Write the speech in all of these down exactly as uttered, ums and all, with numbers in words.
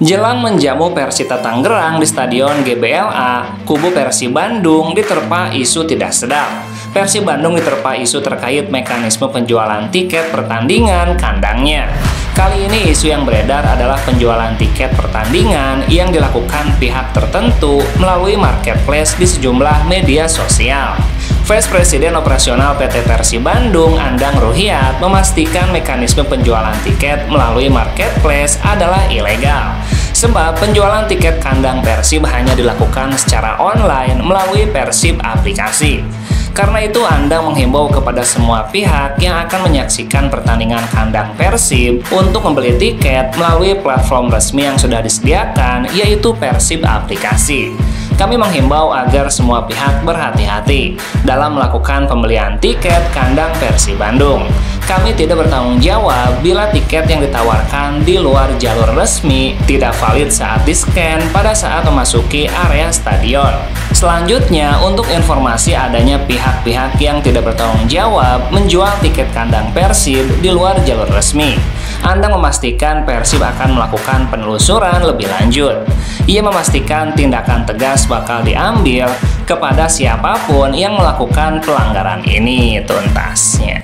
Jelang menjamu Persita Tangerang di Stadion G B L A, kubu Persib Bandung diterpa isu tidak sedap. Persib Bandung diterpa isu terkait mekanisme penjualan tiket pertandingan kandangnya. Kali ini isu yang beredar adalah penjualan tiket pertandingan yang dilakukan pihak tertentu melalui marketplace di sejumlah media sosial. Vice Presiden Operasional P T Persib Bandung, Andang Ruhiat, memastikan mekanisme penjualan tiket melalui marketplace adalah ilegal. Sebab penjualan tiket kandang Persib hanya dilakukan secara online melalui Persib aplikasi. Karena itu, Andang menghimbau kepada semua pihak yang akan menyaksikan pertandingan kandang Persib untuk membeli tiket melalui platform resmi yang sudah disediakan, yaitu Persib aplikasi. Kami menghimbau agar semua pihak berhati-hati dalam melakukan pembelian tiket kandang Persib Bandung. Kami tidak bertanggung jawab bila tiket yang ditawarkan di luar jalur resmi tidak valid saat di-scan pada saat memasuki area stadion. Selanjutnya, untuk informasi adanya pihak-pihak yang tidak bertanggung jawab menjual tiket kandang Persib di luar jalur resmi, Andang memastikan Persib akan melakukan penelusuran lebih lanjut. Ia memastikan tindakan tegas bakal diambil kepada siapapun yang melakukan pelanggaran ini tuntasnya.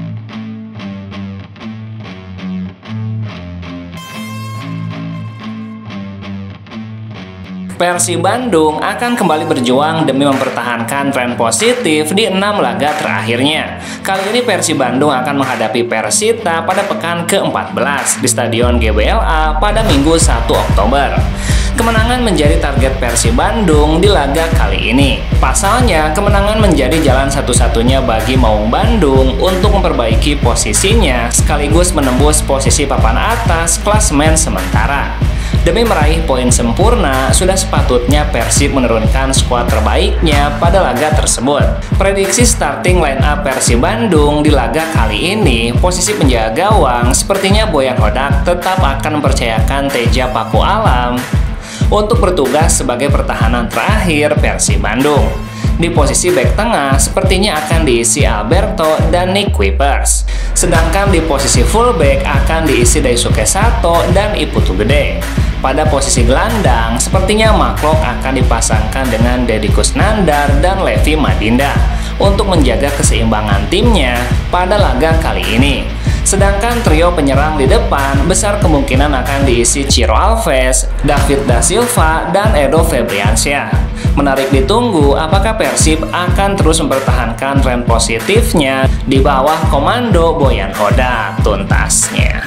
Persib Bandung akan kembali berjuang demi mempertahankan tren positif di enam laga terakhirnya. Kali ini Persib Bandung akan menghadapi Persita pada pekan ke empat belas di Stadion G B L A pada Minggu satu Oktober. Kemenangan menjadi target Persib Bandung di laga kali ini. Pasalnya, kemenangan menjadi jalan satu-satunya bagi Maung Bandung untuk memperbaiki posisinya sekaligus menembus posisi papan atas klasemen sementara. Demi meraih poin sempurna, sudah sepatutnya Persib menurunkan skuad terbaiknya pada laga tersebut. Prediksi starting line up Persib Bandung di laga kali ini, posisi penjaga gawang sepertinya Boyan Hodak tetap akan mempercayakan Teja Paku Alam untuk bertugas sebagai pertahanan terakhir Persib Bandung. Di posisi bek tengah sepertinya akan diisi Alberto dan Nick Kuipers. Sedangkan di posisi fullback akan diisi Daisuke Sato dan Iputu Gede. Pada posisi gelandang, sepertinya Maklok akan dipasangkan dengan Deddy Kusnandar dan Levi Madinda untuk menjaga keseimbangan timnya pada laga kali ini. Sedangkan trio penyerang di depan besar kemungkinan akan diisi Ciro Alves, David Da Silva, dan Edo Febriansyah. Menarik ditunggu apakah Persib akan terus mempertahankan tren positifnya di bawah komando Boyan Hodak tuntasnya.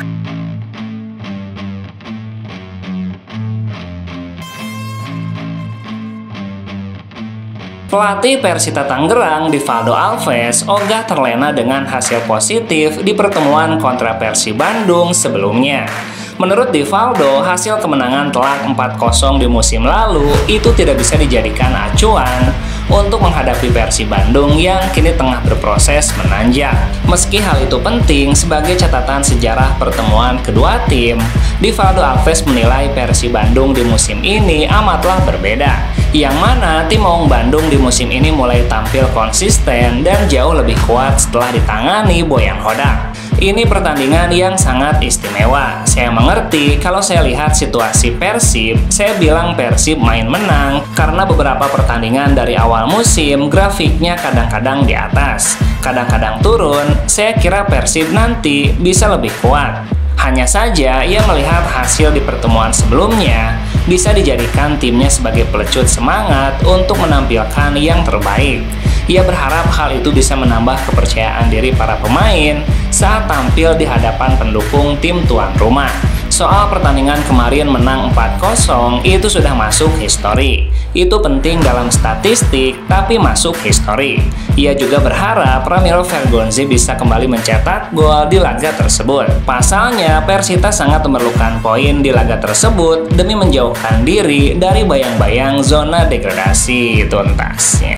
Pelatih Persita Tangerang, Divaldo Alves, ogah terlena dengan hasil positif di pertemuan kontra Persib Bandung sebelumnya. Menurut Divaldo, hasil kemenangan telak empat kosong di musim lalu itu tidak bisa dijadikan acuan untuk menghadapi Persib Bandung yang kini tengah berproses menanjak. Meski hal itu penting sebagai catatan sejarah pertemuan kedua tim, Divaldo Alves menilai Persib Bandung di musim ini amatlah berbeda. Yang mana tim Maung Bandung di musim ini mulai tampil konsisten dan jauh lebih kuat setelah ditangani Boyan Hodak. Ini pertandingan yang sangat istimewa. Saya mengerti kalau saya lihat situasi Persib, saya bilang Persib main menang karena beberapa pertandingan dari awal musim grafiknya kadang-kadang di atas, kadang-kadang turun. Saya kira Persib nanti bisa lebih kuat. Hanya saja ia melihat hasil di pertemuan sebelumnya bisa dijadikan timnya sebagai pelecut semangat untuk menampilkan yang terbaik. Ia berharap hal itu bisa menambah kepercayaan diri para pemain saat tampil di hadapan pendukung tim tuan rumah. Soal pertandingan kemarin menang empat kosong itu sudah masuk histori. Itu penting dalam statistik, tapi masuk histori. Ia juga berharap Ramiro Vergonzi bisa kembali mencetak gol di laga tersebut. Pasalnya, Persita sangat memerlukan poin di laga tersebut demi menjauhkan diri dari bayang-bayang zona degradasi tuntasnya.